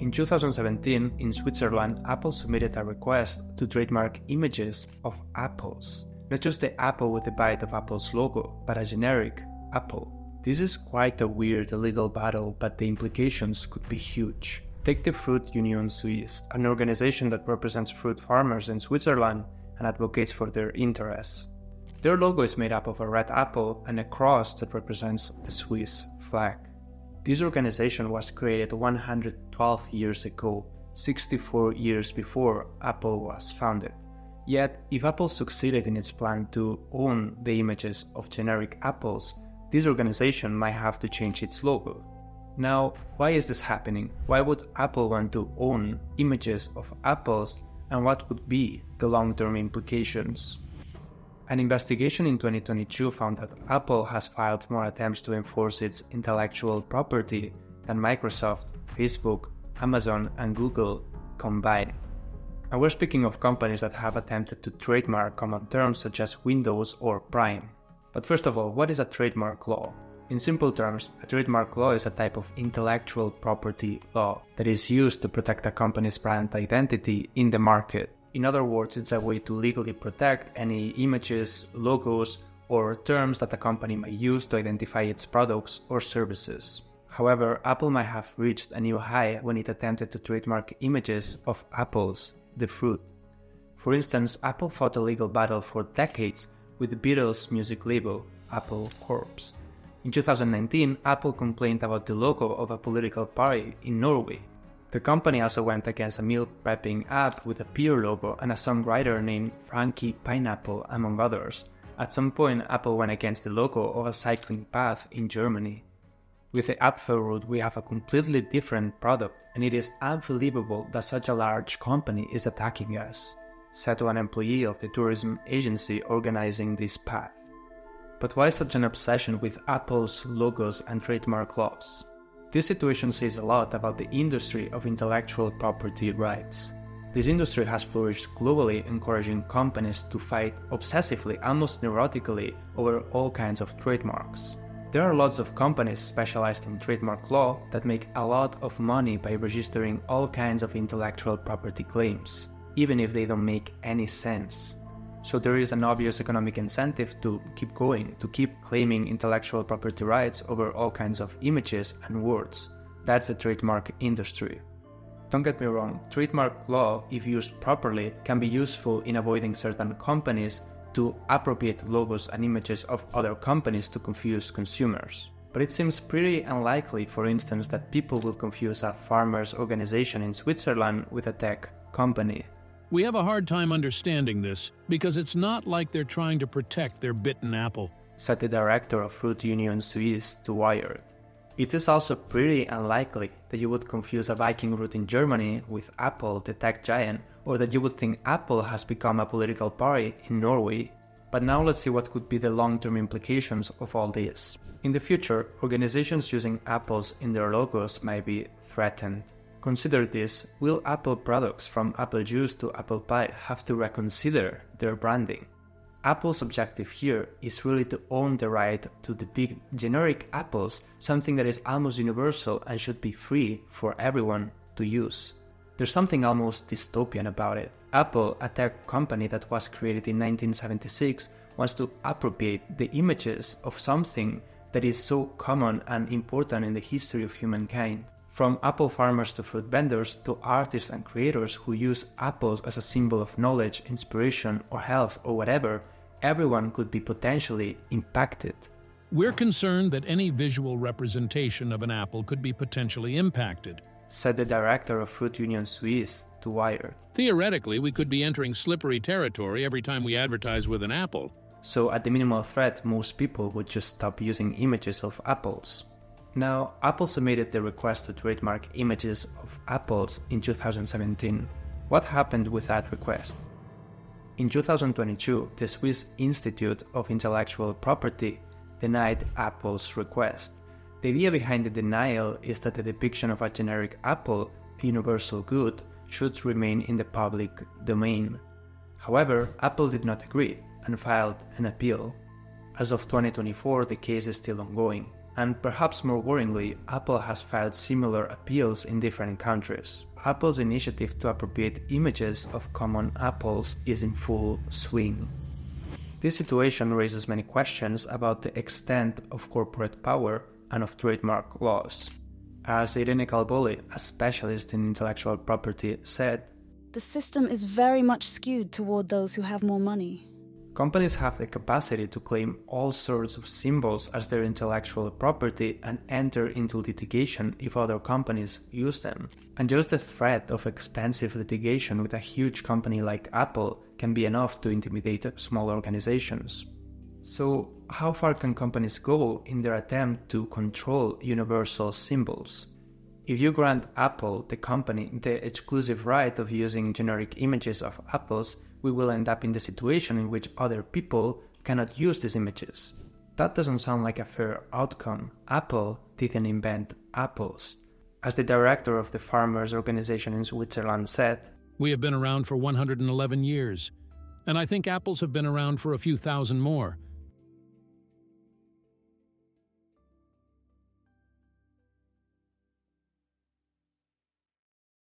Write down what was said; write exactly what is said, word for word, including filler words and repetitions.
In two thousand seventeen, in Switzerland, Apple submitted a request to trademark images of apples. Not just the apple with the bite of Apple's logo, but a generic apple. This is quite a weird legal battle, but the implications could be huge. Take the Fruit Union Suisse, an organization that represents fruit farmers in Switzerland and advocates for their interests. Their logo is made up of a red apple and a cross that represents the Swiss flag. This organization was created one hundred twelve years ago, sixty-four years before Apple was founded. Yet, if Apple succeeded in its plan to own the images of generic apples, this organization might have to change its logo. Now, why is this happening? Why would Apple want to own images of apples, and what would be the long-term implications? An investigation in twenty twenty-two found that Apple has filed more attempts to enforce its intellectual property than Microsoft, Facebook, Amazon, and Google combined. And we're speaking of companies that have attempted to trademark common terms such as Windows or Prime. But first of all, what is a trademark law? In simple terms, a trademark law is a type of intellectual property law that is used to protect a company's brand identity in the market. In other words, it's a way to legally protect any images, logos, or terms that a company may use to identify its products or services. However, Apple might have reached a new high when it attempted to trademark images of apples, the fruit. For instance, Apple fought a legal battle for decades with the Beatles music label, Apple Corps. In two thousand nineteen, Apple complained about the logo of a political party in Norway. The company also went against a meal prepping app with a pear logo and a songwriter named Frankie Pineapple, among others. At some point, Apple went against the logo of a cycling path in Germany. With the Apfel route, we have a completely different product, and it is unbelievable that such a large company is attacking us, said to an employee of the tourism agency organizing this path. But why such an obsession with Apple's logos and trademark laws? This situation says a lot about the industry of intellectual property rights. This industry has flourished globally, encouraging companies to fight obsessively, almost neurotically, over all kinds of trademarks. There are lots of companies specialized in trademark law that make a lot of money by registering all kinds of intellectual property claims, even if they don't make any sense. So there is an obvious economic incentive to keep going, to keep claiming intellectual property rights over all kinds of images and words. That's the trademark industry. Don't get me wrong, trademark law, if used properly, can be useful in avoiding certain companies to appropriate logos and images of other companies to confuse consumers. But it seems pretty unlikely, for instance, that people will confuse a farmers' organization in Switzerland with a tech company. We have a hard time understanding this because it's not like they're trying to protect their bitten apple, said the director of Fruit Union Suisse to Wired. It is also pretty unlikely that you would confuse a Viking route in Germany with Apple, the tech giant, or that you would think Apple has become a political party in Norway. But now let's see what could be the long-term implications of all this. In the future, organizations using apples in their logos might be threatened. Consider this: will Apple products from apple juice to apple pie have to reconsider their branding? Apple's objective here is really to own the right to the big generic apples, something that is almost universal and should be free for everyone to use. There's something almost dystopian about it. Apple, a tech company that was created in nineteen seventy-six, wants to appropriate the images of something that is so common and important in the history of humankind. From apple farmers to fruit vendors to artists and creators who use apples as a symbol of knowledge, inspiration, or health, or whatever, everyone could be potentially impacted. We're concerned that any visual representation of an apple could be potentially impacted, said the director of Fruit Union Suisse to Wired. Theoretically, we could be entering slippery territory every time we advertise with an apple. So at the minimal threat, most people would just stop using images of apples. Now, Apple submitted the request to trademark images of apples in two thousand seventeen. What happened with that request? In two thousand twenty-two, the Swiss Institute of Intellectual Property denied Apple's request. The idea behind the denial is that the depiction of a generic apple, a universal good, should remain in the public domain. However, Apple did not agree and filed an appeal. As of twenty twenty-four, the case is still ongoing. And perhaps more worryingly, Apple has filed similar appeals in different countries. Apple's initiative to appropriate images of common apples is in full swing. This situation raises many questions about the extent of corporate power and of trademark laws. As Irene Calboli, a specialist in intellectual property, said, "The system is very much skewed toward those who have more money." Companies have the capacity to claim all sorts of symbols as their intellectual property and enter into litigation if other companies use them. And just the threat of expensive litigation with a huge company like Apple can be enough to intimidate small organizations. So, how far can companies go in their attempt to control universal symbols? If you grant Apple, the company, the exclusive right of using generic images of apples, we will end up in the situation in which other people cannot use these images. That doesn't sound like a fair outcome. Apple didn't invent apples. As the director of the farmers' organization in Switzerland said, "We have been around for one hundred eleven years, and I think apples have been around for a few thousand more.